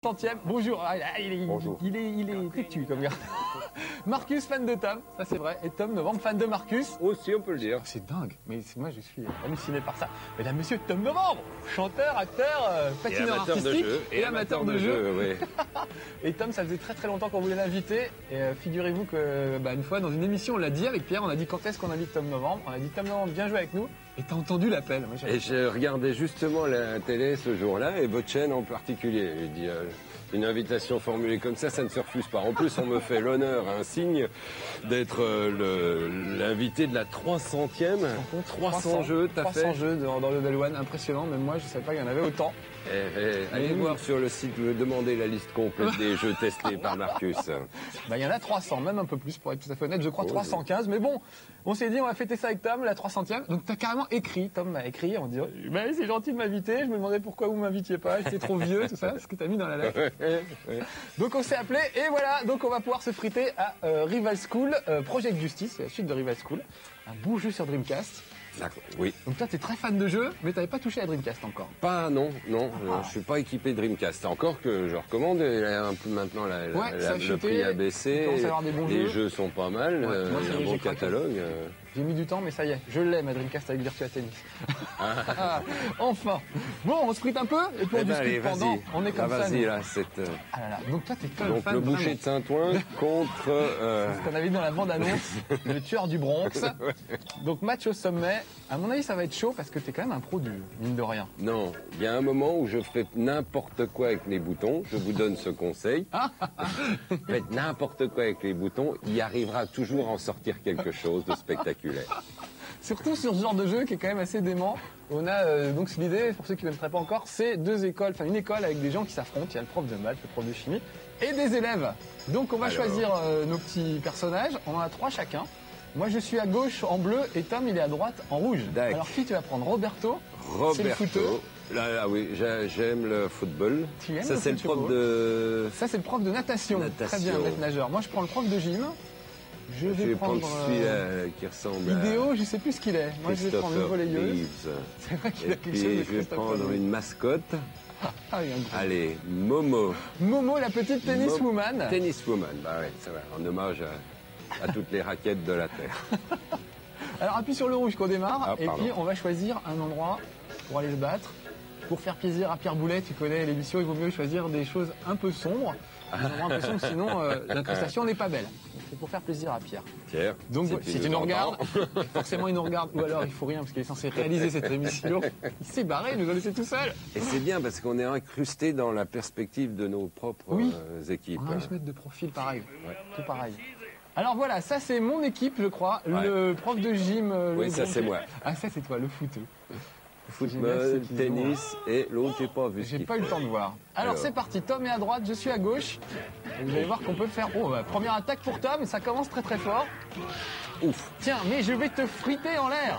60e. Bonjour. Ah, Bonjour. Il est têtu comme gars. Marcus, fan de Tom, ça c'est vrai. Et Tom Novembre, fan de Marcus. Aussi, on peut le dire. C'est dingue. Mais moi, je suis halluciné par ça. Mesdames, messieurs, Tom Novembre, chanteur, acteur, patineur artistique et amateur de jeu. Oui. Et Tom, ça faisait très très longtemps qu'on voulait l'inviter. Et figurez-vous que une fois dans une émission, on l'a dit avec Pierre, on a dit quand est-ce qu'on invite Tom Novembre. On a dit Tom Novembre, viens jouer avec nous. Et t'as entendu l'appel. Et je regardais justement la télé ce jour-là et votre chaîne en particulier. J'ai dit une invitation formulée comme ça ne se refuse pas. En plus, on me fait l'honneur, un signe, d'être l'invité de la 300e. 300 jeux, t'as fait 300 jeux dans Level 1, impressionnant. Même moi, je savais pas qu'il y en avait autant. Allez voir sur le site, demander la liste complète des jeux testés par Marcus. Il y en a 300, même un peu plus pour être tout à fait honnête. Je crois 315, mais bon, on s'est dit on va fêter ça avec Tom, la 300e. Donc t'as carrément écrit, Tom m'a écrit en disant c'est gentil de m'inviter, je me demandais pourquoi vous m'invitiez pas, j'étais trop vieux, tout ça, ce que t'as mis dans la lettre. Donc on s'est appelé et voilà, donc on va pouvoir se friter à Rival School, Project Justice, c'est la suite de Rival School, un bon jeu sur Dreamcast. D'accord, oui. Donc toi, t'es très fan de jeux, mais t'avais pas touché à Dreamcast encore. Non, je suis pas équipé Dreamcast. Encore que je recommande, un peu maintenant le prix a baissé, les jeux sont pas mal, un bon catalogue. J'ai mis du temps, mais ça y est, je l'ai ma Dreamcast avec Virtua Tennis. Enfin. Bon, on se sprint un peu, et puis on discute pendant. On est comme ça. Vas-y, là, Ah là là, donc toi, t'es quand même fan. Donc le boucher de Saint-Ouen contre... Ce qu'on avait vu dans la bande-annonce, le tueur du Bronx. Donc match au sommet. À mon avis, ça va être chaud parce que t'es quand même un pro du mine de rien. Non, il y a un moment où je fais n'importe quoi avec les boutons. Je vous donne ce conseil. Faites n'importe quoi avec les boutons. Il arrivera toujours à en sortir quelque chose de spectaculaire. Surtout sur ce genre de jeu qui est quand même assez dément. On a donc l'idée, pour ceux qui ne connaîtraient pas encore, c'est deux écoles, enfin une école avec des gens qui s'affrontent. Il y a le prof de maths, le prof de chimie et des élèves. Donc on va choisir nos petits personnages. On en a 3 chacun. Moi je suis à gauche en bleu et Tom il est à droite en rouge. Alors qui tu vas prendre? Roberto. C'est le footeux. Là, oui, j'aime le football. Ça c'est le prof de... Ça c'est le prof de natation. Très bien, maître nageur. Moi je prends le prof de gym. Je vais prendre celui qui ressemble Idéo, je sais plus ce qu'il est. Moi je vais prendre une volleyeuse. C'est vrai qu'il a quelque chose de je vais prendre une mascotte. Allez, Momo. Momo, la petite tenniswoman. Tenniswoman, bah ouais, c'est vrai, en hommage à toutes les raquettes de la Terre. Alors appuie sur le rouge qu'on démarre, et puis on va choisir un endroit pour aller se battre. Pour faire plaisir à Pierre Boulet, tu connais l'émission, il vaut mieux choisir des choses un peu sombres. Sinon l'incrustation n'est pas belle. C'est pour faire plaisir à Pierre. Donc si tu nous regardes, forcément il nous regarde, ou alors il faut rien parce qu'il est censé réaliser cette émission. Il s'est barré, il nous a laissé tout seul. Et c'est bien parce qu'on est incrusté dans la perspective de nos propres équipes. On va se mettre de profil pareil, tout pareil. Alors voilà, ça c'est mon équipe je crois, le prof de gym. Oui, ça c'est moi. Ah ça c'est toi, le foot. Football, tennis et l'autre, j'ai pas vu. J'ai pas eu le temps de voir. Alors c'est parti, Tom est à droite, je suis à gauche. Et vous allez voir qu'on peut faire... première attaque pour Tom, ça commence très très fort. Ouf. Tiens, mais je vais te friter en l'air.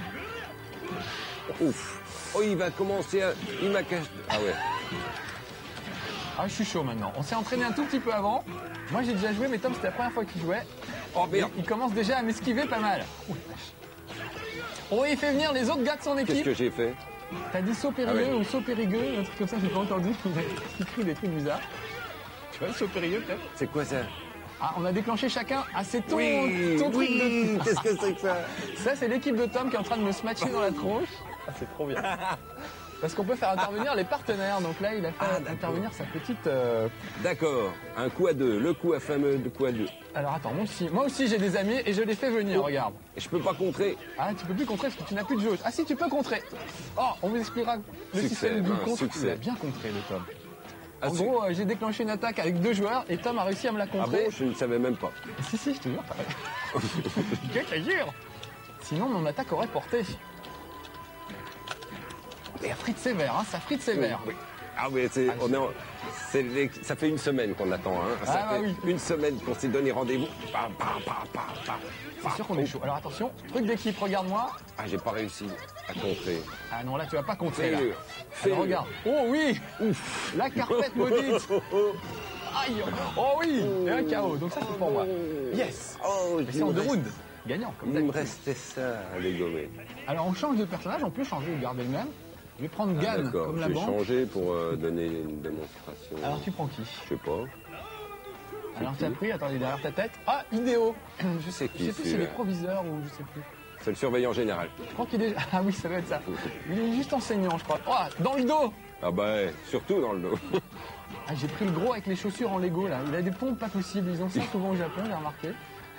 Ouf. Oh, il va commencer à... Il m'a caché... Ah ouais. Ah, je suis chaud maintenant. On s'est entraîné un tout petit peu avant. Moi j'ai déjà joué, mais Tom c'était la première fois qu'il jouait. Oh merde. Il commence déjà à m'esquiver pas mal. Oh, il fait venir les autres gars de son équipe. Qu'est-ce que j'ai fait? T'as dit saut périlleux ou saut périgueux, un truc comme ça, j'ai pas entendu. Il crie des trucs bizarres. Tu vois le saut périlleux peut-être? C'est quoi ça? Ah, on a déclenché chacun. Ah, c'est ton truc de... Qu'est-ce que c'est que ça? Ça, c'est l'équipe de Tom qui est en train de me smatcher dans la tronche. Ah, c'est trop bien. Parce qu'on peut faire intervenir les partenaires. Donc là, il a fait intervenir sa petite... D'accord. Un coup à deux. Le coup à fameux de coup à deux. Alors attends, moi aussi j'ai des amis et je les fais venir, regarde. Et je peux pas contrer. Ah, tu peux plus contrer parce que tu n'as plus de jauge. Ah si, tu peux contrer. Oh, on vous expliquera le système du contre. Il a bien contré le Tom. En gros, j'ai déclenché une attaque avec 2 joueurs et Tom a réussi à me la contrer. Ah bon, je ne savais même pas. Si, je te jure. Sinon, mon attaque aurait porté. Et frite sévère, hein, ça frite sévère. Oui. Ah oui, ça fait une semaine qu'on attend. Hein. Ça fait une semaine qu'on s'est donné rendez-vous. C'est sûr qu'on est chaud. Alors attention, truc d'équipe, regarde-moi. Ah, j'ai pas réussi à contrer. Ah non, là tu vas pas contrer. Alors regarde. Oh oui. Ouf. La carpette maudite. Aïe. Oh oui. Et un KO. Donc ça c'est pour moi. Yes. Oh, c'est en 2 rounds. Gagnant. Comme il me restait ça à dégommer. Alors on change de personnage, on peut changer ou garder le même. Je vais prendre Gann comme la banque. banque. Je vais changer pour donner une démonstration. Alors tu prends qui? Je sais pas. Alors tu as pris, attendez, derrière ta tête. Ah, Idéo. Je sais qui je sais plus si c'est les proviseurs ou je sais plus. C'est le surveillant général. Je crois qu'il est... Ah oui, ça doit être ça. Il est juste enseignant, je crois. Oh, dans le dos. Ah bah, surtout dans le dos. Ah, j'ai pris le gros avec les chaussures en Lego, là. Il a des pompes pas possibles. Ils ont ça souvent au Japon, j'ai remarqué.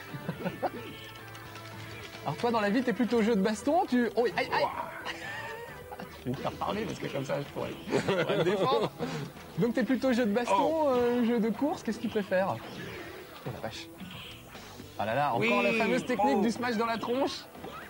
Alors toi, dans la vie, t'es plutôt jeu de baston, tu... Oh, aïe, aïe. Je vais te faire parler parce que comme ça, je pourrais me défendre. Donc t'es plutôt jeu de baston, jeu de course, qu'est-ce que tu préfères? Oh la vache. Ah là là, encore la fameuse technique du smash dans la tronche.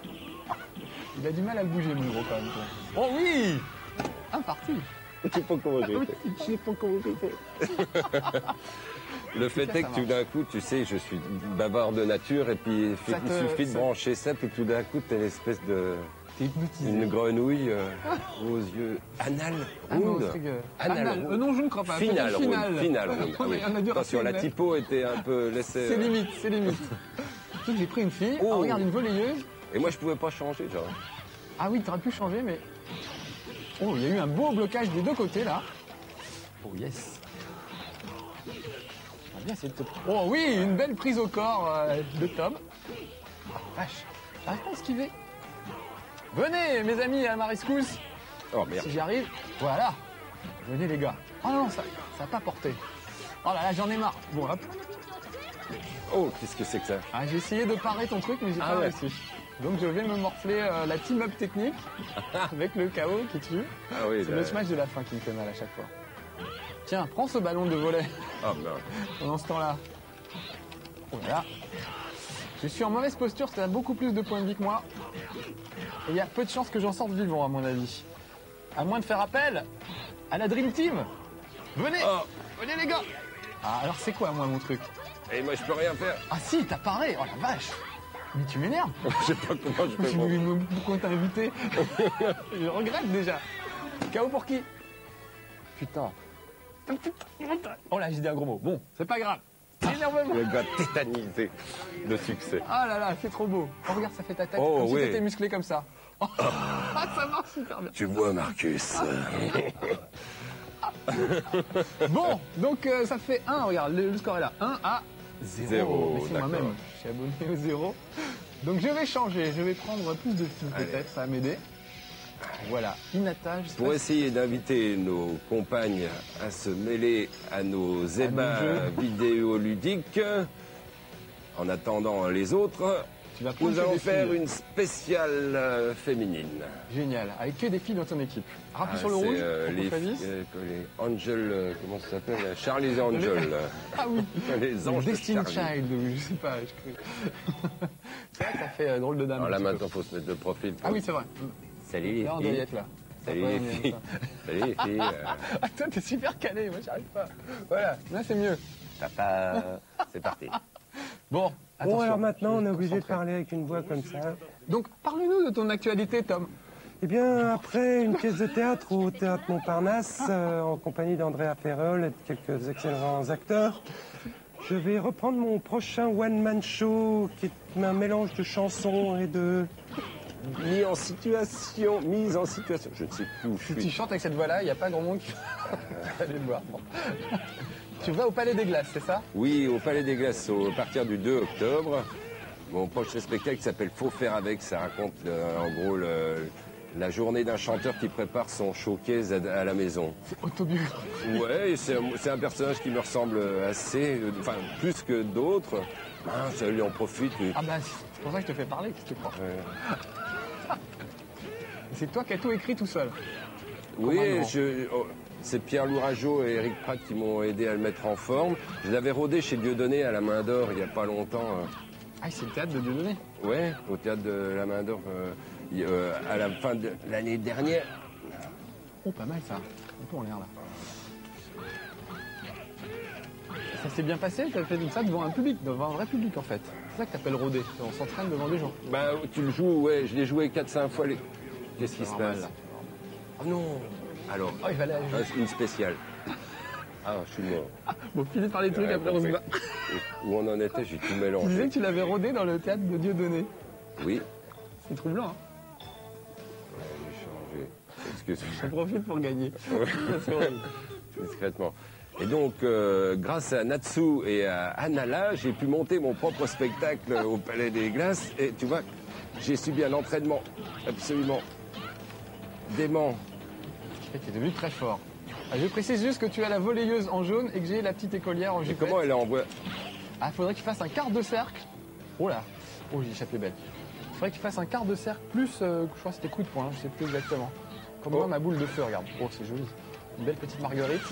Il a du mal à le bouger, mon gros, quand même. Oh oui. Un parti. Je sais pas comment j'ai fait. Je sais pas comment j'ai fait. Le fait est que tout d'un coup, tu sais, je suis bavard de nature et puis il suffit de brancher ça, puis tout d'un coup, t'as l'espèce de... T'es hypnotisé. Une grenouille aux yeux anal ronde. Anal. Non, je ne crois pas. Finale ronde. Ah oui. Attention, la typo était un peu laissée... C'est limite, c'est limite. Surtout que j'ai pris une fille. Oh. Oh, regarde, une volleyeuse. Et moi, je pouvais pas changer, genre. Ah oui, t'aurais pu changer, mais... Oh, il y a eu un beau blocage des deux côtés, là. Oh, yes. On va bien essayer de te... Oh oui, une belle prise au corps de Tom. Ah, vache. J'arrive pas à esquiver. Venez, mes amis, à ma rescousse. Oh, merde. Si j'y arrive, voilà. Venez, les gars. Oh non, ça n'a pas porté. Oh là là, j'en ai marre. Bon, hop. Oh, qu'est-ce que c'est que ça? Ah, j'ai essayé de parer ton truc, mais j'ai pas réussi. Donc je vais me morfler la team-up technique avec le KO qui tue. Ah oui, c'est le smash de la fin qui me fait mal à chaque fois. Tiens, prends ce ballon de volley. Oh merde. Pendant ce temps-là. Voilà. Je suis en mauvaise posture, ça a beaucoup plus de points de vie que moi. Et il y a peu de chances que j'en sorte vivant, à mon avis. À moins de faire appel à la Dream Team. Venez, venez les gars. Ah, alors c'est quoi, moi, mon truc? Et moi, je peux rien faire. Ah si, t'as paré. Oh la vache. Mais tu m'énerves. Je sais pas comment je peux. Pourquoi t'as invité? Je regrette déjà. KO pour qui? Putain. Oh là, j'ai dit un gros mot. Bon, c'est pas grave. Énervement. Le gars tétanisé de succès. Ah là là, c'est trop beau. Oh, regarde, ça fait ta tête. Comme si t'étais musclé comme ça. Oh, ça marche super bien. Tu vois, Marcus. Bon, donc ça fait 1. Regarde, le score est là. 1 à 0. Mais c'est moi-même. Je suis abonné au 0. Donc je vais changer. Je vais prendre plus de filles peut-être. Ça va m'aider. Voilà, Inata, pour essayer d'inviter nos compagnes à se mêler à nos ébats vidéoludiques, en attendant les autres, nous allons faire une spéciale féminine. Génial, avec que des filles dans ton équipe. Rappuie sur le rouge les Angel, comment ça s'appelle? Charlie's Angel. Ah oui, les anges Destiny Child, je sais pas. C'est vrai que ça fait drôle de dame. Alors là maintenant, il faut se mettre de profil. Ah oui, c'est vrai. Salut les filles. Là. Salut les filles. Salut les filles. Ah, toi, t'es super calé, moi, j'arrive pas. Voilà, là, c'est mieux. Papa, c'est parti. Bon, attention. Bon, alors maintenant, on est obligé de parler avec une voix comme ça. Donc, parle-nous de ton actualité, Tom. Eh bien, après une pièce de théâtre au Théâtre Montparnasse, en compagnie d'Andrea Ferrol et de quelques excellents acteurs, je vais reprendre mon prochain one-man show, qui est un mélange de chansons et de... Mise en situation, je ne sais plus où je Si suis. tu chantes avec cette voix-là, il n'y a pas grand monde qui va aller le voir. Bon. Tu vas au Palais des Glaces, c'est ça? Oui, au Palais des Glaces, à partir du 2 octobre. Mon prochain spectacle s'appelle Faut faire avec. Ça raconte en gros la journée d'un chanteur qui prépare son showcase à la maison. C'est autobiographique. Ouais, c'est un personnage qui me ressemble assez, enfin plus que d'autres. Ah, ça lui en profite. Ah bah c'est pour ça que je te fais parler, qu'est-ce que tu crois? C'est toi qui as tout écrit tout seul. Oui, c'est Pierre Lourageau et Eric Pratt qui m'ont aidé à le mettre en forme. Je l'avais rodé chez Dieudonné à la Main d'Or il n'y a pas longtemps. Ah, c'est le théâtre de Dieudonné? Ouais, au théâtre de la Main d'Or à la fin de l'année dernière. Oh, pas mal ça. Un peu en l'air là. Ça s'est bien passé? Tu as fait ça devant un public, devant un vrai public en fait. C'est ça que tu appelles rôder. On s'entraîne devant des gens. Bah, tu le joues, ouais, je l'ai joué 4-5 fois. Qu'est-ce qui se passe? Oh non! Alors, il fallait une spéciale. Ah, je suis mort. Bon, finis par les trucs, après on se bat. Où on en était, j'ai tout mélangé. Tu disais que tu l'avais rodé dans le théâtre de Dieudonné. Oui. C'est troublant, hein? Ouais, j'ai changé. parce que... Je profite pour gagner. Discrètement. Et donc, grâce à Natsu et à Anala, j'ai pu monter mon propre spectacle au Palais des Glaces. Et tu vois, j'ai subi un entraînement absolument dément. Tu es devenu très fort. Je précise juste que tu as la volleyeuse en jaune et que j'ai la petite écolière en Et jupette. comment elle envoie? Ah, faudrait qu'il fasse un quart de cercle. Oh là. Oh, j'ai échappé belle. Faudrait qu'il fasse un quart de cercle plus, je crois que c'était coup de poing, je sais plus exactement. Comme moi, ma boule de feu, regarde. Oh, c'est joli. Une belle petite marguerite.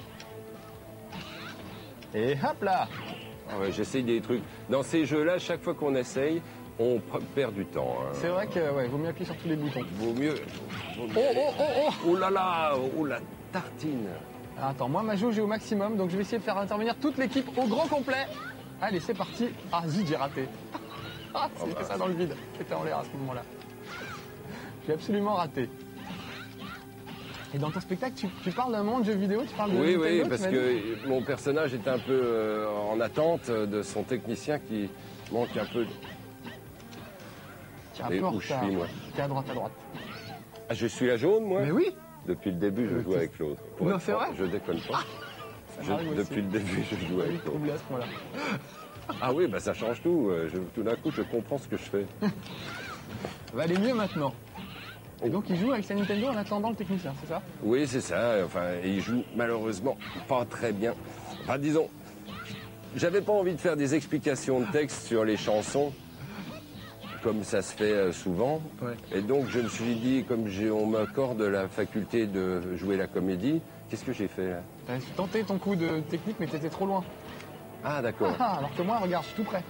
Et hop là. Ah ouais, j'essaye des trucs. Dans ces jeux-là, chaque fois qu'on essaye, on perd du temps. Hein. C'est vrai que, ouais, vaut mieux appuyer sur tous les boutons. Vaut mieux. Oh là là, oh la tartine. Alors, attends, moi, ma jauge est au maximum, donc je vais essayer de faire intervenir toute l'équipe au grand complet. Allez, c'est parti. Ah, zut, j'ai raté. Ah, c'était ça dans le vide. C'était en l'air à ce moment-là. J'ai absolument raté. Et dans ton spectacle, tu parles d'un monde de jeux vidéo, tu parles de Oui, Nintendo, oui, parce que mon personnage est un peu en attente de son technicien qui manque un peu. Tu es un Mais peu en où je retard. suis, moi? T'es à droite, à droite. Ah, je suis la jaune, moi? Mais oui. Depuis le début, je joue avec l'autre. Pour Non, être c'est franc, vrai? Je déconne pas. m'arrive aussi. Depuis le début, je joue avec l'autre. Troublé à ce point-là. Ah oui, bah ça change tout. Tout d'un coup, je comprends ce que je fais. Ça va aller mieux maintenant. Et donc il joue avec sa Nintendo en attendant le technicien, c'est ça? Oui, c'est ça. Enfin, il joue malheureusement pas très bien. Enfin, disons, j'avais pas envie de faire des explications de texte sur les chansons, comme ça se fait souvent. Ouais. Et donc, je me suis dit, comme on m'accorde la faculté de jouer la comédie, qu'est-ce que j'ai fait là? T'as tenté ton coup de technique, mais t'étais trop loin. Ah, d'accord. Ah, alors que moi, regarde, je suis tout près.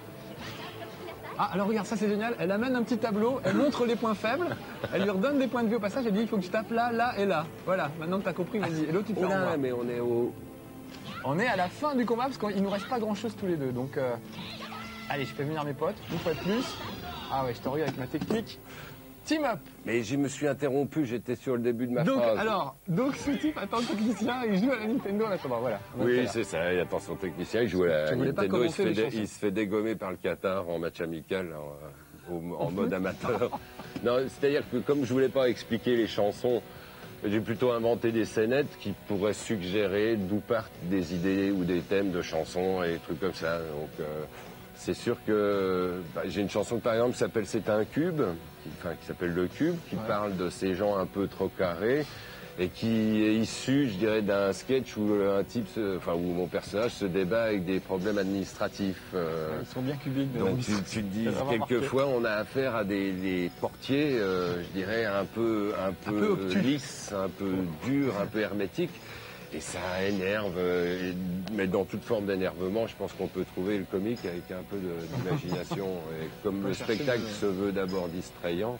Ah, alors regarde, ça c'est génial. Elle amène un petit tableau, elle montre les points faibles, elle lui redonne des points de vue au passage, elle dit il faut que tu tapes là, là et là. Voilà, maintenant que t'as compris, vas-y. Et l'autre, tu te Oh fais là, renvoyer. mais on est au... On est à la fin du combat parce qu'il nous reste pas grand chose tous les deux. Donc, allez, je fais venir mes potes, une fois de plus. Ah ouais, je t'envoie avec ma technique. Team up. Mais je me suis interrompu, j'étais sur le début de ma Donc, phrase. donc ce type attend le technicien et il joue à la Nintendo en attendant. Voilà. Oui, c'est ça. Et attention, technicien, il joue à la Tu voulais pas Nintendo, commencer les chansons. il se fait dégommer par le Qatar en match amical, en mode amateur. Non, c'est-à-dire que comme je voulais pas expliquer les chansons, j'ai plutôt inventé des scénettes qui pourraient suggérer d'où partent des idées ou des thèmes de chansons et des trucs comme ça. Donc, c'est sûr que j'ai une chanson par exemple qui s'appelle C'est un cube, qui s'appelle Le Cube, qui parle de ces gens un peu trop carrés et qui est issu, je dirais, d'un sketch où où mon personnage se débat avec des problèmes administratifs. Ils sont bien cubiques. Donc tu te dis, quelquefois on a affaire à des portiers, je dirais, un peu lisses, un peu durs, un peu hermétiques. Et ça énerve, mais dans toute forme d'énervement, je pense qu'on peut trouver le comique avec un peu d'imagination. Et comme le spectacle se veut d'abord distrayant,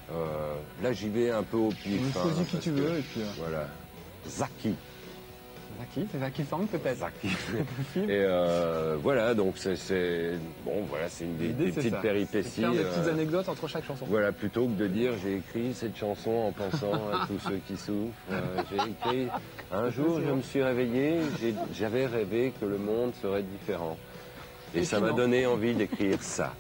là j'y vais un peu au pif. Choisis qui tu veux et puis... Voilà. Zaki. Zaki, c'est Zaki Sang peut-être. Zaki. Et voilà, donc c'est une des petites péripéties. Faire des petites anecdotes entre chaque chanson. Voilà, plutôt que de dire j'ai écrit cette chanson en pensant à tous ceux qui souffrent. J'ai écrit un jour je me suis réveillé, j'avais rêvé que le monde serait différent. Et ça m'a donné envie d'écrire ça.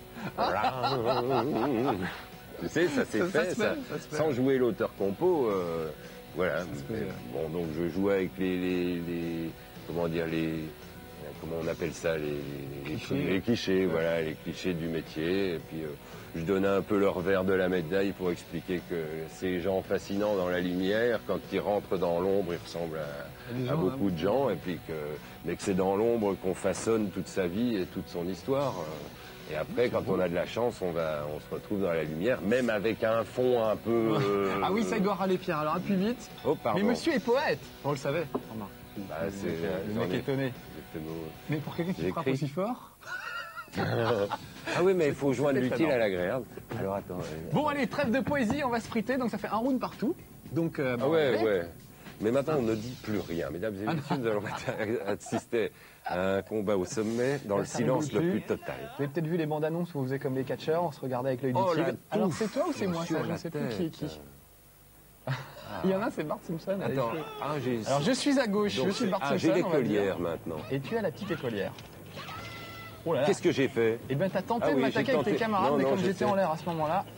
Tu sais, ça s'est fait, sans jouer l'auteur-compo. Voilà. Bon, donc je joue avec comment on appelle ça, les clichés, voilà, les clichés du métier. Et puis je donnais un peu leur verre de la médaille pour expliquer que ces gens fascinants dans la lumière, quand ils rentrent dans l'ombre, ils ressemblent à beaucoup de gens, et puis mais que c'est dans l'ombre qu'on façonne toute sa vie et toute son histoire. Et après, quand on a de la chance, on se retrouve dans la lumière, même avec un fond un peu... Ah oui, ça il doit râler Pierre, alors appuie vite. Oh, pardon. Mais monsieur est poète. On le savait, remarque. C'est le mec étonné. Mais pour quelqu'un qui frappe aussi fort... Ah oui, mais il faut joindre l'utile à l'agréable. Alors attends... Bon allez, trêve de poésie, on va spriter, donc ça fait un round partout. Donc, ah ouais. Mais maintenant, on ne dit plus rien. Mesdames et messieurs, nous allons assister à un combat au sommet dans le silence le plus total. Vous avez peut-être vu les bandes annonces où on faisait comme les catcheurs, on se regardait avec l'œil du tigre. Alors c'est toi ou c'est moi ça? Je ne sais plus qui est qui. Il y en a, c'est Bart Simpson. Attends, alors je suis à gauche, je suis Bart Simpson. J'ai l'écolière maintenant. Et tu as la petite écolière. Oh là là. Qu'est-ce que j'ai fait? Eh bien, t'as tenté de m'attaquer avec tes camarades, mais comme j'étais en l'air à ce moment-là...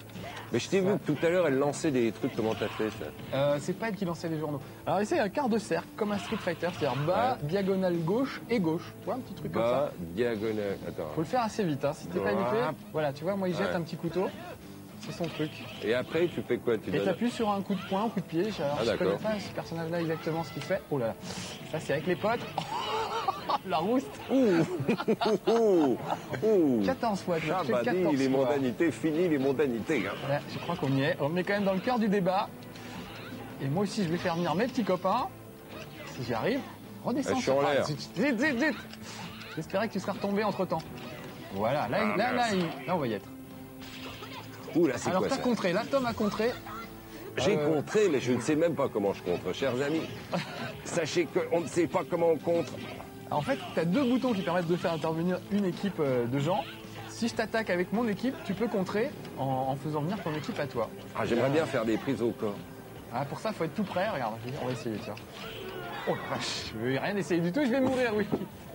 Mais je t'ai vu que tout à l'heure, elle lançait des trucs, comment t'as fait ça? C'est pas elle qui lançait les journaux. Alors essaye un quart de cercle, comme un Street Fighter, c'est-à-dire bas, diagonale gauche et gauche. Tu vois, un petit truc comme ça. Bas, diagonale, attends. Faut le faire assez vite, hein. Si t'es pas habitué, voilà, tu vois, moi il jette un petit couteau. C'est son truc. Et après, tu fais quoi? Et t'appuies sur un coup de poing, un coup de pied. Alors, je connais pas ce personnage-là exactement ce qu'il fait. Oh là là. Ça, c'est avec les potes. La rouste. Ouh. 14 fois. Ah bah dis, les mondanités, fini les mondanités. Hein. Voilà, je crois qu'on y est. On est quand même dans le cœur du débat. Et moi aussi, je vais faire venir mes petits copains. Si j'y arrive, redescends. Je suis en l'air. Zut. J'espérais que tu serais retombé entre-temps. Voilà, là, on va y être. Ouh, là, c'est alors, quoi ça? Alors, t'as contré. Là, Tom a contré. J'ai contré, mais je ne sais même pas comment je contre, chers amis. Sachez qu'on ne sait pas comment on contre. En fait, tu as deux boutons qui permettent de faire intervenir une équipe de gens. Si je t'attaque avec mon équipe, tu peux contrer en faisant venir ton équipe à toi. Ah, j'aimerais bien faire des prises au corps. Ah, pour ça, il faut être tout prêt. Regarde, on va essayer, tiens. Oh la vache, je vais rien essayer du tout, je vais mourir, oui.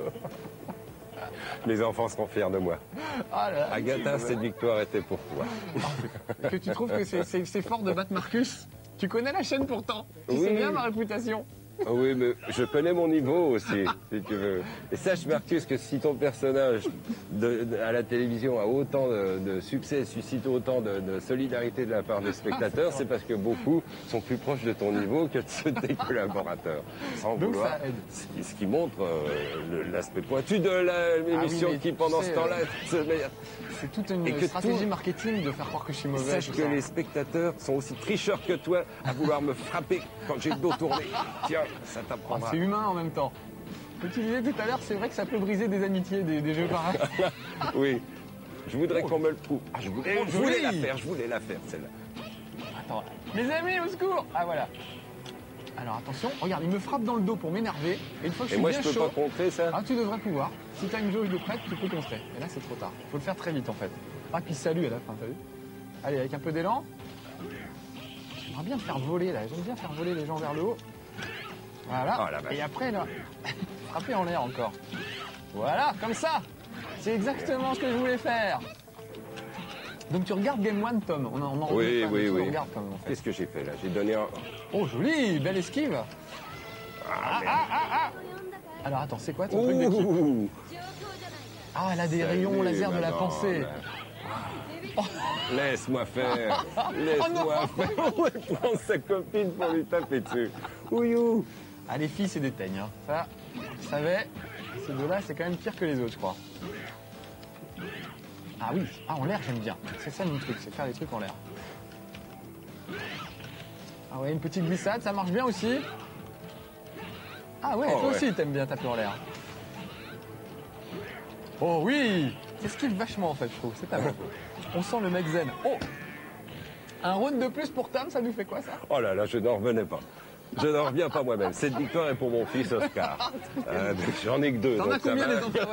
Les enfants seront fiers de moi. Ah là, Agatha, cette victoire était pour toi. Que tu trouves que c'est fort de battre Marcus? Tu connais la chaîne pourtant. Tu sais bien ma réputation. Oui, mais je connais mon niveau aussi, si tu veux. Et sache, Marcus, que si ton personnage à la télévision a autant de succès, suscite autant de solidarité de la part des spectateurs, c'est parce que beaucoup sont plus proches de ton niveau que de ceux de tes collaborateurs. Sans donc vouloir. Ça aide. Ce qui montre l'aspect pointu de l'émission qui, pendant ce temps-là, c'est toute une stratégie marketing de faire croire que je suis mauvais. Sache que les spectateurs sont aussi tricheurs que toi à vouloir me frapper quand j'ai le dos tourné. Tiens, ça t'apprendra. C'est humain en même temps. Comme tu disais tout à l'heure, c'est vrai que ça peut briser des amitiés, des jeux pareils. Oui. Je voudrais qu'on me le prouve. Ah, je voulais la faire, celle-là. Attends, mes amis, au secours! Ah, voilà. Alors attention, regarde, il me frappe dans le dos pour m'énerver. Et une fois que je suis bien chaud... Et moi, je peux pas contrer ça? Ah, tu devrais pouvoir. Si tu as une jauge de prête, tu peux contrer. Et là, c'est trop tard. Il faut le faire très vite, en fait. Ah, puis salut à la fin, t'as vu? Allez, avec un peu d'élan. J'aimerais bien faire voler, là. J'aime bien faire voler les gens vers le haut. Voilà. Oh, et après, là, frapper en l'air encore. Voilà, comme ça. C'est exactement ce que je voulais faire. Donc tu regardes Game One, Tom. On en oui. Regarde quand même, en fait. Qu'est-ce que j'ai fait là? J'ai donné un... Oh, joli, belle esquive. Alors attends, c'est quoi ton truc d'équipe? Ah, elle a des rayons laser de la pensée. Oh. Laisse-moi faire. Laisse-moi faire. Elle prend sa copine pour lui taper dessus. Ouillou. Ah, les filles, c'est des teignes. Hein. Ça, je savais. Ces deux-là, c'est quand même pire que les autres, je crois. Ah oui, en l'air, j'aime bien. C'est ça mon truc, c'est faire des trucs en l'air. Ah ouais, une petite glissade, ça marche bien aussi. Ah ouais, toi aussi, t'aimes bien taper en l'air. Oh oui, c'est ce qui est vachement en fait, je trouve. C'est pas bon. On sent le mec zen. Oh, un round de plus pour Tom, ça nous fait quoi ça? Oh là là, je n'en revenais pas. Je n'en reviens pas moi-même. Cette victoire est pour mon fils Oscar. J'en ai que deux. T'en as combien les enfants?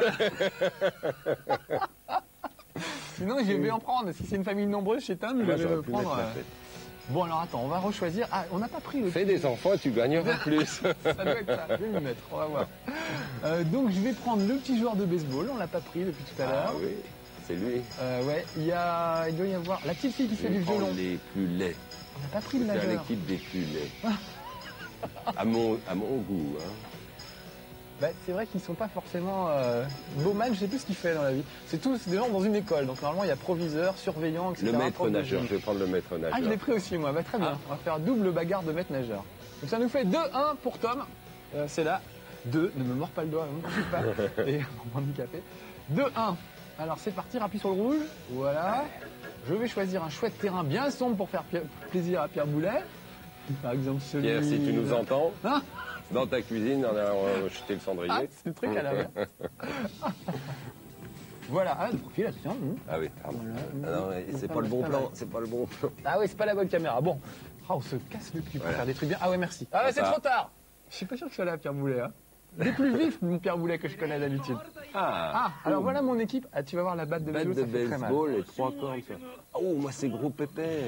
Sinon, je vais en prendre. Si c'est une famille nombreuse chez Tom, je vais me prendre. Bon, alors attends, on va rechoisir. Ah, on n'a pas pris le. Fais des enfants, tu gagneras plus. Ça doit être ça. Je vais m'y mettre. On va voir. Donc, je vais prendre le petit joueur de baseball. On l'a pas pris depuis tout à l'heure. Ah oui, c'est lui. Ouais, il doit y avoir la petite fille qui fait du violon. Les plus laids. On n'a pas pris le nageur. C'est l'équipe des plus laids. à mon goût. Hein. Bah, c'est vrai qu'ils sont pas forcément Bowman, je sais plus ce qu'il fait dans la vie. C'est tous des gens dans une école, donc normalement il y a proviseur, surveillant, etc. Le maître nageur, je vais prendre le maître nageur. Ah, je l'ai pris aussi moi, bah, très bien. On va faire double bagarre de maître nageur. Donc ça nous fait 2-1 pour Tom. C'est là. 2, ne me mords pas le doigt, ne me pas. Et on va handicapé. 2-1. Alors c'est parti, rappuie sur le rouge. Voilà. Je vais choisir un chouette terrain bien sombre pour faire plaisir à Pierre Boulet. Par exemple celui... Pierre, si tu nous entends. Hein? Dans ta cuisine, on a jeté le cendrier. Ah, c'est le truc à la main. Voilà, ah, le profil, attention. Ah oui, pardon. Voilà. Non, c'est pas le bon plan, c'est pas le bon plan. Ah oui, c'est pas la bonne caméra. Bon, on se casse le cul pour faire des trucs bien. Ah ouais, merci. Ah ouais, c'est trop tard. Je suis pas sûr que je sois là, Pierre Boulet. Hein. Il est plus vif, mon Pierre Boulet, que je connais d'habitude. Alors voilà mon équipe. Ah, tu vas voir la batte de baseball. Batte de baseball et 3 cordes. Oh, moi, c'est gros pépé.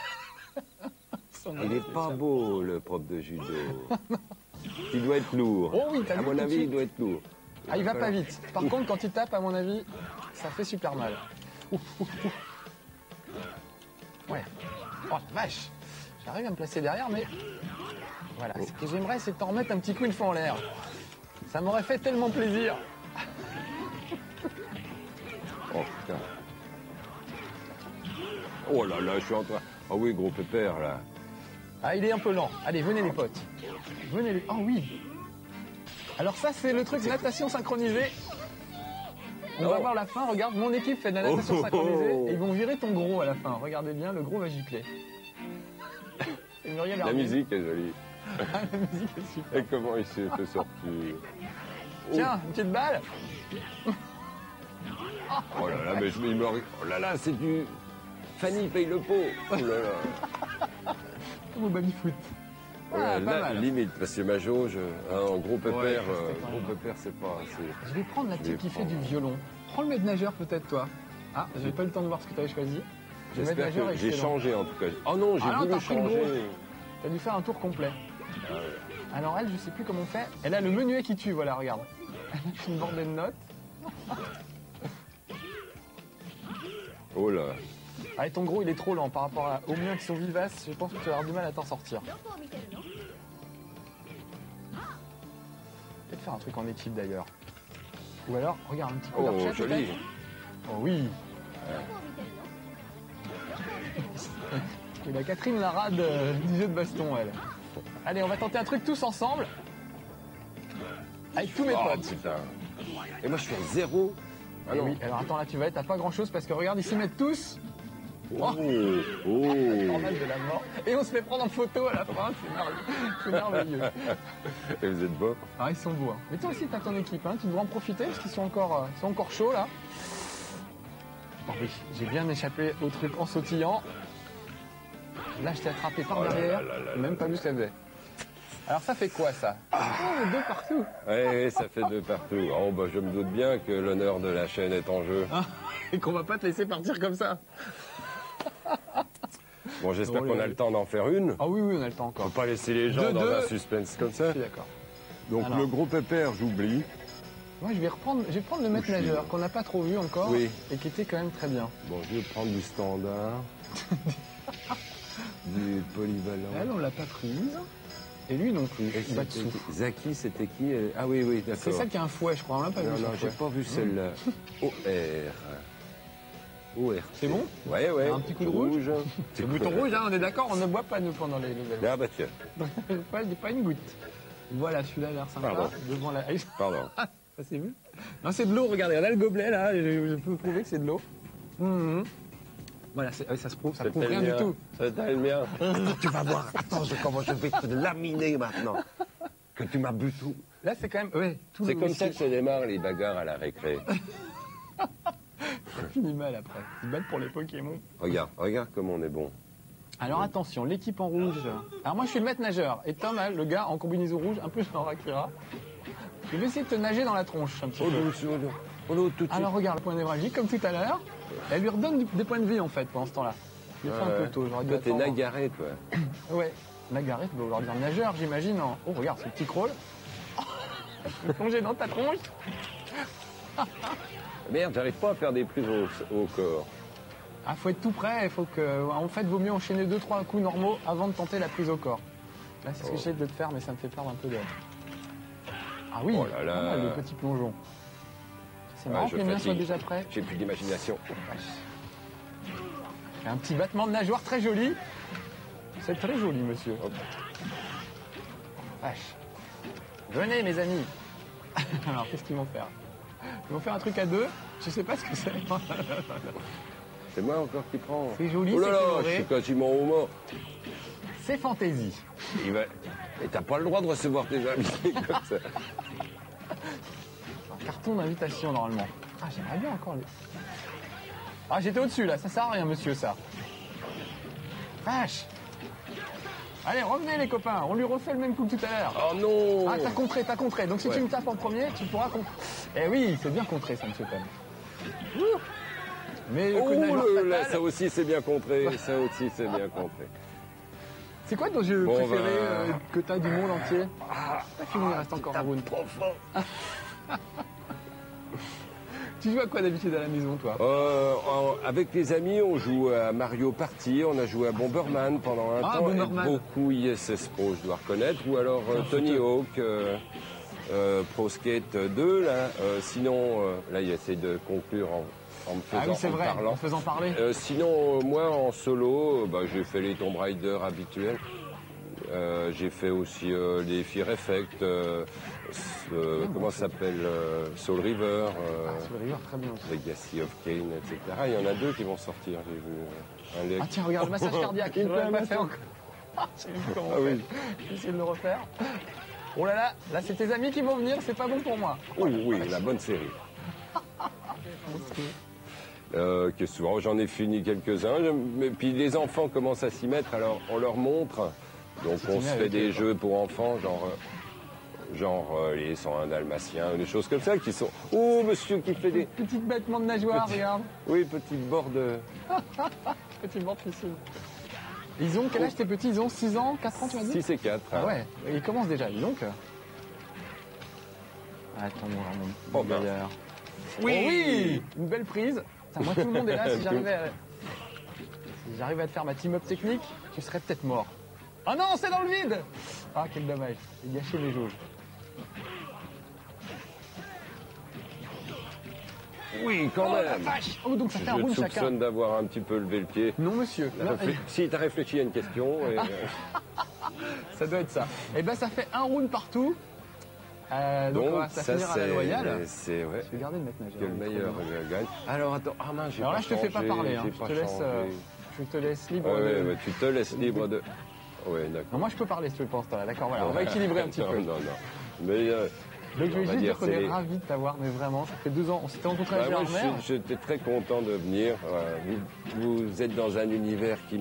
Il est pas beau, le prof de judo. Il doit être lourd. Oh oui, à mon avis, il doit être lourd. Ah, il va pas vite. Par contre, quand il tape, à mon avis, ça fait super mal. Ouais. Oh la vache. J'arrive à me placer derrière, mais... Voilà, ce que j'aimerais, c'est que t'en remettes un petit coup une fois en l'air. Ça m'aurait fait tellement plaisir. Oh putain. Oh là là, je suis en train... Ah oui, gros pépère, là. Ah, il est un peu lent. Allez, venez les potes. Venez les... Oh oui. Alors ça, c'est le truc natation synchronisée. On va voir la fin. Regarde, mon équipe fait de la natation synchronisée. Et ils vont virer ton gros à la fin. Regardez bien, le gros va gicler. Et Muriel La musique est jolie. Ah, la musique est super. Et comment il s'est fait sortir? Tiens, une petite balle. Oh là là, mais il me... Oh là là, c'est du... Fanny paye le pot. Oh là là. Comme au baby-foot. Ouais, Ah, pas là, mal. limite, parce que ma jauge, en gros pépère, Ouais, c'était pas gros mal. pépère, c'est pas assez. Je vais prendre la Je petite vais qui fait prendre. du violon. Prends le maître nageur peut-être toi. Ah, j'ai pas eu le temps de voir ce que tu avais choisi. Le maître J'espère nageur que est j'ai excellent. changé en tout cas. Oh non, j'ai Ah non, voulu t'as pris le gros. changer. T'as dû faire un tour complet. Ah ouais. Alors elle, je sais plus comment on fait. Elle a le menuet qui tue, voilà, regarde. Elle a une bordée de notes. Oh là. Allez, ton gros, il est trop lent par rapport aux miens qui sont vivaces. Je pense que tu vas avoir du mal à t'en sortir. Peut-être faire un truc en équipe d'ailleurs. Ou alors, regarde, un petit coup Oh, d'archet joli. peut-être. Oh oui. Et la Catherine Larade du jeu de baston, elle. Allez, on va tenter un truc tous ensemble. Avec tous mes Oh potes. putain. Et moi je suis à 0. Ah Eh non. oui, alors attends, là tu vas être à pas grand chose parce que regarde, ils s'y mettent tous. Oh. Oh. Tornade de la mort. Et on se fait prendre en photo à la fin, c'est merveilleux. Et vous êtes beau. Ah, ils sont beaux. Hein. Mais toi aussi, t'as ton équipe, hein. Tu devrais en profiter parce qu'ils sont encore chauds là. Oh oui, j'ai bien échappé au truc en sautillant. Là, je t'ai attrapé par Oh là derrière. là là là J'ai même pas vu ce qu'elle faisait. Alors ça fait quoi ça? Oh, deux partout. Ouais, ça fait 2 partout. Oh bah je me doute bien que l'honneur de la chaîne est en jeu. Ah, et qu'on va pas te laisser partir comme ça. Bon, j'espère Oh, qu'on a les- le temps d'en faire une. Ah oui, oui, on a le temps Faut encore. pas laisser les gens Deux, dans deux. un suspense comme ça. Je suis d'accord. Donc Alors. le gros pépère, j'oublie. Moi, je vais prendre le maître Où je suis, nageur là qu'on n'a pas trop vu encore Oui. et qui était quand même très bien. Bon, je vais prendre du standard. Du polyvalent. Elle, on l'a pas prise. Et lui non plus. Et Il va c'était dessous. qui Zaki, c'était qui Ah oui, oui, d'accord. C'est celle qui a un fouet, je crois. On l'a pas Non, vu. non, son j'ai fouet. pas vu celle-là. OR. OR. C'est bon Ouais, ouais. Un petit coup de rouge C'est Le bouton rouge, hein, on est d'accord, on ne boit pas nous pendant les levels. Ah bah tiens, pas une goutte. Voilà, celui-là a l'air sympa. Pardon. Devant la. pardon. Ça c'est vu. Non, c'est de l'eau, regardez, on a le gobelet là, je peux prouver que c'est de l'eau. Mhm. Voilà, ça se prouve, ça prouve rien du tout. C'était le mien. Tu vas voir, attends, comment je vais te laminer maintenant. Que tu m'as bu tout. Là, c'est quand même. Ouais, tout C'est le comme ça que se démarrent les bagarres à la récré. Ça finit mal après. Ils battent pour les Pokémon. Regarde comme on est bon. Alors attention, l'équipe en rouge. Alors moi je suis le maître nageur. Et Tom, le gars en combinaison rouge, un peu genre Akira. Je vais essayer de te nager dans la tronche un petit peu. Oh l'eau, tout de suite. Alors regarde le point névralgique comme tout à l'heure. Elle lui redonne des points de vie en fait pendant ce temps-là. Je l'ai fait un peu tôt, j'aurais dû Toi, t'es attendre. nagaré, toi. Ouais, nagaré, tu dois vouloir dire nageur, j'imagine. Oh regarde ce petit crawl. Plongé dans ta tronche. Merde, j'arrive pas à faire des prises au corps. Ah, faut être tout prêt, il faut que. En fait, vaut mieux enchaîner 2-3 coups normaux avant de tenter la prise au corps. Là, c'est ce que j'essaie de te faire, mais ça me fait perdre un peu d'air. Ah oui, Oh là là. pas mal, le petit plongeon. C'est marrant je que les miens soient fatigue. déjà prêts. J'ai plus d'imagination. Et un petit battement de nageoire très joli. C'est très joli, monsieur. Hop. Vache. Venez, mes amis. Alors, qu'est-ce qu'ils vont faire? Ils vont faire un truc à deux. Je sais pas ce que c'est. C'est moi encore qui prends. C'est joli, Oh là c'est là, coloré. je suis quasiment au mort. C'est fantaisie. Il va... Et t'as pas le droit de recevoir tes amis comme ça. Un carton d'invitation, normalement. Ah, j'aimerais bien encore les... Ah, j'étais au-dessus, là. Ça sert à rien, monsieur, ça. Vache. Allez, revenez, les copains. On lui refait le même coup que tout à l'heure. Oh non. Ah, t'as contré, t'as contré. Donc si Ouais. tu me tapes en premier, tu pourras contrer. Eh oui, c'est bien contré, ça, monsieur Tom. Ouh. Mais le Oh coup de nageoire là, fatal, ça aussi c'est bien contré. Ça aussi c'est bien contré. c'est quoi ton jeu Bon, préféré ben, que t'as du monde entier? Pas fini, il reste encore un round. Tu joues à quoi d'habitude à la maison, toi? Avec les amis, on joue à Mario Party, on a joué à Bomberman pendant un temps, Bomberman. et beaucoup ISS Pro, je dois reconnaître, ou alors Tony Hawk, Pro Skate 2, là. Sinon, là, il essaie de conclure en me faisant Ah oui, c'est vrai, parlant. en faisant parler. Sinon, moi, en solo, j'ai fait les Tomb Raider habituels. J'ai fait aussi les Fear Effect, comment ça s'appelle, Soul River, Soul River, très bien aussi. Legacy of Kain, etc. Il y en a 2 qui vont sortir, j'ai vu. Ah tiens, regarde, le massage cardiaque, je ne l'avais pas fait encore. Je sais plus comment on fait. Je vais essayer de le refaire. Oh là, là c'est tes amis qui vont venir, c'est pas bon pour moi. Oui, la bonne série. Que souvent, j'en ai fini quelques-uns, mais puis les enfants commencent à s'y mettre, alors on leur montre. Donc on se fait des jeux pour enfants, genre les 101 Dalmatiens, des choses comme ça qui sont... Oh, monsieur qui fait des... Petite battement de nageoire, regarde. Oui, petite borde... Petite borde piscine. Ils ont, quel âge tes petits? Ils ont 6 ans, 4 ans, tu m'as dit? 6 et 4. Ah ouais, ils commencent déjà, dis donc. Attends, mon gaillard. Oui, une belle prise. Putain, moi, tout le monde est là. Si j'arrivais à te faire ma team-up technique, tu serais peut-être mort. Ah non, c'est dans le vide. Ah, quel dommage. J'ai gâché mes jauges. Oui, quand Oh même. la vache. Oh, donc ça fait un round Je chacun. soupçonne d'avoir un petit peu levé le pied. Non, monsieur. Non, Si, t'as réfléchi à une question. Et... ça doit être ça. Eh ben, ça fait un round partout. Donc on va finir à la loyale. C'est ouais. Je vais garder le maître nageur. Que le meilleur gagne. Alors attends, mince, j'ai Alors pas là, je te fais pas parler. Hein. Je te laisse libre. Ouais, tu te laisses libre de. Ouais, d'accord. Non, moi, je peux parler si tu le penses. D'accord, voilà. On va équilibrer un petit peu. Non. Mais donc je vais juste dire qu'on est ravis de t'avoir, mais vraiment, ça fait 2 ans. On s'était rencontrés à moi, Gérardmer. j'étais très content de venir. Vous êtes dans un univers qui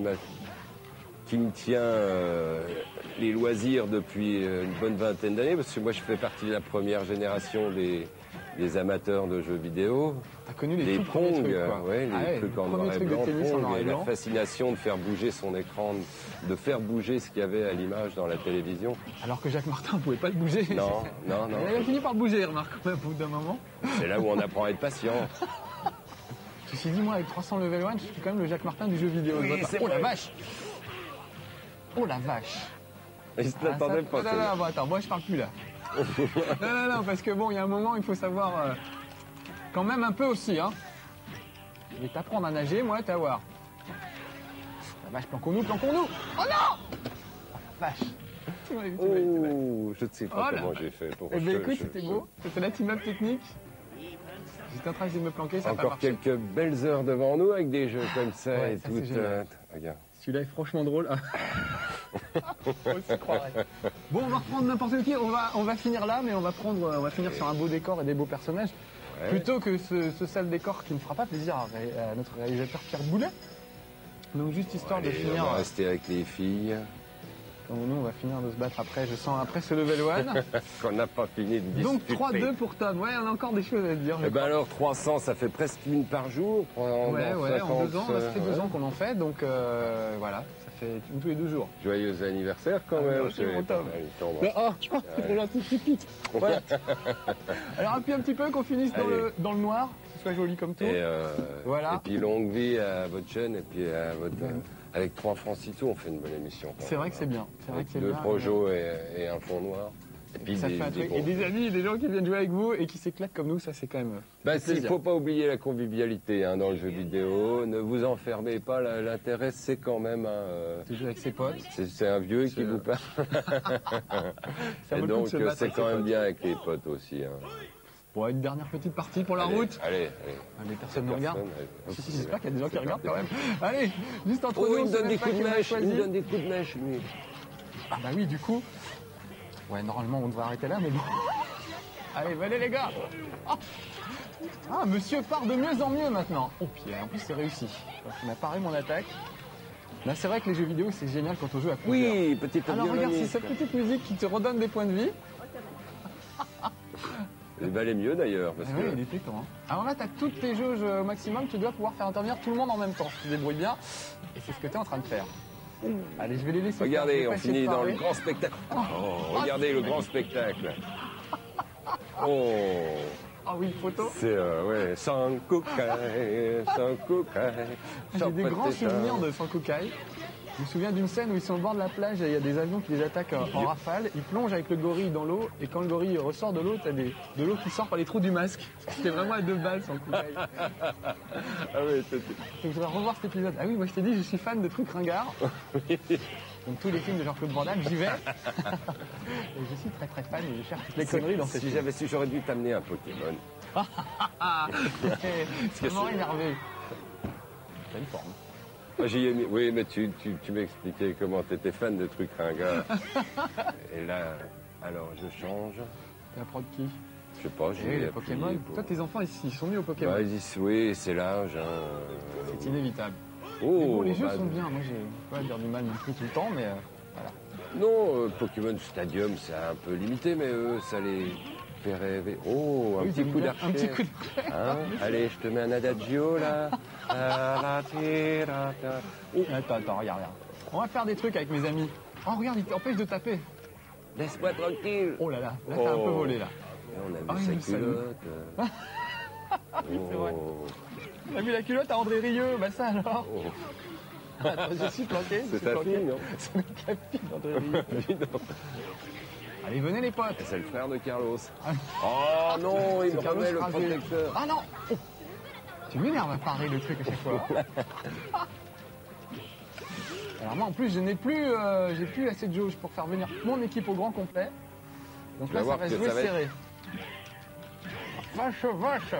me tient les loisirs depuis une bonne vingtaine d'années, parce que moi je fais partie de la première génération des amateurs de jeux vidéo. T'as connu les tout premiers trucs, quoi. Les trucs en noir et blanc, et la blanc. fascination de faire bouger son écran, de faire bouger ce qu'il y avait à l'image dans la télévision. Alors que Jacques Martin ne pouvait pas le bouger. Non. Il a fini par le bouger, remarque, quand même, au bout d'un moment. C'est là où on apprend à être patient. Je me suis dit, moi, avec 300 level 1, je suis quand même le Jacques Martin du jeu vidéo. Oh la vache. Oh la vache. Il se l'attendait pas. Non, attends, moi je parle plus là. non, parce que bon, il y a un moment, il faut savoir quand même un peu aussi, hein. Je vais t'apprendre à nager, moi, tu vas voir. La vache, planquons-nous. Oh non. Oh la vache. Je ne sais pas comment j'ai fait. Eh bien écoute, c'était beau. C'était la team-up technique. J'étais en train de me planquer, ça n'a pas Encore marché. quelques belles heures devant nous avec des jeux comme ça Ouais, et ça, tout. c'est génial. Regarde. Celui-là est franchement drôle. On s'y croirait. Bon, on va reprendre n'importe qui. On va finir là, mais on va finir sur un beau décor et des beaux personnages. Ouais. Plutôt que ce sale décor qui ne fera pas plaisir à notre réalisateur Pierre Boulet. Donc juste histoire de finir. On va rester avec les filles. Donc nous, on va finir de se battre après. Je sens après ce level 1. Qu'on n'a pas fini de discuter. Donc 3-2 pour Tom. Ouais, on a encore des choses à te dire. Eh ben alors 300, ça fait presque une par jour. En 2 ans, ça fait 2 ans qu'on en fait. Donc voilà, ça fait tous les 2 jours. Joyeux anniversaire quand même. C'est mon Tom. C'est gentil, petite. Voilà. Alors appuie un petit peu qu'on finisse dans le noir. Que ce soit joli comme tout. Voilà. Et puis longue vie à votre chaîne et puis à votre... Avec 3 francs 6 sous, on fait une bonne émission. C'est vrai que c'est bien. Avec 2 projos et un fond noir. Et puis ça fait un truc. Et des amis, des gens qui viennent jouer avec vous et qui s'éclatent comme nous, ça c'est quand même. Il ne faut pas oublier la convivialité dans le jeu vidéo. Ne vous enfermez pas. L'intérêt, c'est quand même. De jouer avec ses potes. C'est un vieux qui vous parle. Et donc, c'est quand même bien avec les potes aussi. Bon, une dernière petite partie pour la route. Allez. Les personnes nous regardent. J'espère qu'il y a des gens qui regardent quand même. Allez, juste entre nous, il me donne des coups de mèche. Il me donne des coups de mèche, lui. Ah bah oui, du coup. Ouais, normalement, on devrait arrêter là, mais bon. Allez, venez les gars. Ah, monsieur part de mieux en mieux maintenant. Oh, puis en plus, c'est réussi. Il m'a paré mon attaque. Là, c'est vrai que les jeux vidéo, c'est génial quand on joue à plusieurs. Oui, petite Alors regarde, c'est cette petite musique qui te redonne des points de vie. Il valait mieux d'ailleurs. Oui, il était temps. Alors là, tu as toutes tes jauges au maximum, tu dois pouvoir faire intervenir tout le monde en même temps. Tu te débrouilles bien. Et c'est ce que tu es en train de faire. Allez, je vais les laisser. Regardez, on finit dans le grand spectacle. Regardez le grand spectacle. Ah oui, photo. C'est, ouais, Sankukai, Sankukai. J'ai des grands souvenirs de Sankukai. Je me souviens d'une scène où ils sont au bord de la plage et il y a des avions qui les attaquent en rafale. Ils plongent avec le gorille dans l'eau et quand le gorille ressort de l'eau, t'as de l'eau qui sort par les trous du masque. C'était vraiment à 2 balles Sankukai. Ah oui, Donc je voudrais revoir cet épisode. Ah oui, moi je t'ai dit, je suis fan de trucs ringards. Donc tous les films de Jean-Claude Van Damme, j'y vais. Et je suis très très fan et je cherche toutes les conneries dans ces Si films. j'avais su, j'aurais dû t'amener un Pokémon. Ça m'aurait énervé. T'as une forme. Moi, j'y ai mis. Oui, mais tu m'expliquais comment tu étais fan de trucs ringards. Et là, alors je change. T'es la prod qui? Je sais pas, j'ai Oui, les appuyé Pokémon. pour- Toi, tes enfants, ils sont mis au Pokémon. Ouais, ils disent oui, c'est l'âge. Hein. C'est inévitable. Oh, Mais bon, les jeux bah, sont bien. Moi, j'ai pas à dire du mal non plus tout le temps, mais voilà. Non, Pokémon Stadium, c'est un peu limité, mais eux, ça les fait rêver. Oh, un Oui, petit t'aimes coup bien d'archet. un petit coup d'archet. Hein Allez, je te mets un adagio, là. Oh, attends, regarde. On va faire des trucs avec mes amis. Oh, regarde, il t'empêche de taper. Laisse-moi tranquille. Oh là, t'as un peu volé, là. Et on a Ah, vu il sa nous salue. culotte. c'est vrai. Oh. On a mis la culotte à André Rieu. Bah ça, alors. Oh. Attends, je suis planqué. C'est ta fille, non? C'est la fille d'André Rieu. Allez, venez, les potes. C'est le frère de Carlos. Oh non, il me Carlos remet le Rasé. protecteur. Ah non. Oh. Tu m'énerves à parer le truc à chaque fois. Alors moi en plus je n'ai plus, j'ai plus assez de jauge pour faire venir mon équipe au grand complet. Donc Tu là vas ça voir va que jouer ça va être- serré. Vache.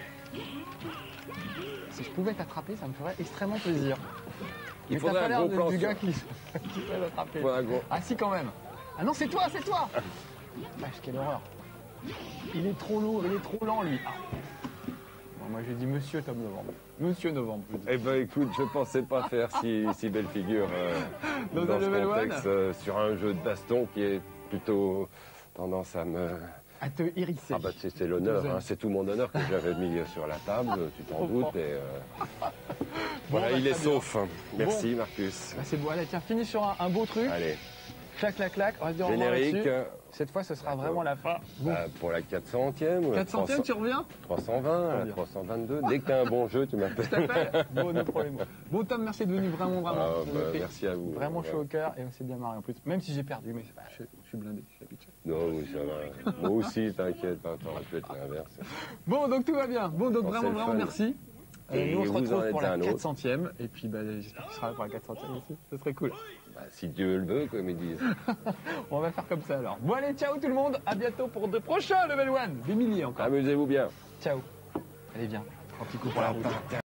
Si je pouvais t'attraper, ça me ferait extrêmement plaisir. Il Mais t'as faudrait pas un l'air gros du plan gars sur- qui peut l'attraper. Il faudrait un gros- Ah si quand même. Ah non c'est toi. Vache quelle horreur. Il est trop lourd, il est trop lent lui. Ah. Bon, moi j'ai dit Monsieur Tom Novembre. Monsieur Novembre. je dis. Eh ben écoute, je pensais pas faire si belle figure Dans dans un ce level contexte sur un jeu de baston qui est plutôt tendance à me... À te hérisser. Ah bah c'est l'honneur, hein, c'est tout mon honneur que j'avais mis sur la table, tu t'en doutes. Et, voilà, bah, il est très bien. sauf. Merci Marcus. Ah, c'est beau, allez, tiens, finis sur un beau truc. Allez, Clac, on va se dire au revoir générique là-dessus. Cette fois, ce sera vraiment la fin. Bon. pour la 400e. ou la 400e, tu reviens 320, la bien. 322. Dès que t'as un bon jeu, tu m'appelles. Je t'appelle. Bon, no problème. Bon, Tom, merci de venir vraiment. Ah, Ça bah, me fait merci à vous. Vraiment chaud au cœur et on s'est bien marré en plus. Même si j'ai perdu, mais c'est pas, je suis blindé, je suis habitué. Non, oui, ça va. Moi aussi, t'inquiète pas, t'aurais pu être l'inverse. Bon, donc tout va bien. Bon, donc Bon, c'est vraiment, le vraiment fun. merci. Et nous, on se vous en retrouve êtes pour la un autre. 400e. Et puis, bah, j'espère que tu seras là pour la 400e aussi. Ce serait cool. Bah, si Dieu le veut, comme ils disent. On va faire comme ça alors. Bon, allez, ciao tout le monde. À bientôt pour de prochains Level 1. Des milliers encore. Amusez-vous bien. Ciao. Allez, viens. Un petit coup pour la route.